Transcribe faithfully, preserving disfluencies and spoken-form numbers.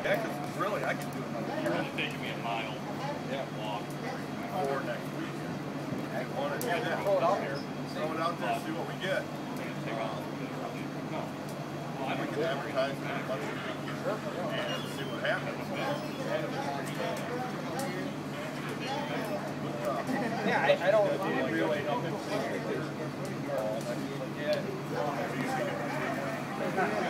Yeah, because really, I can do another You're only taking me a mile. yeah. walk. For next week. I want to do Yeah, that. throw it out there. Throw it out there, see what we get. Um, we can advertise for a bunch of weeks and see what happens. Yeah, I, I don't really help him.